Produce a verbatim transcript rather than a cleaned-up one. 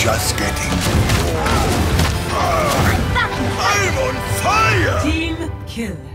just getting warm. I'm on fire! Team kill.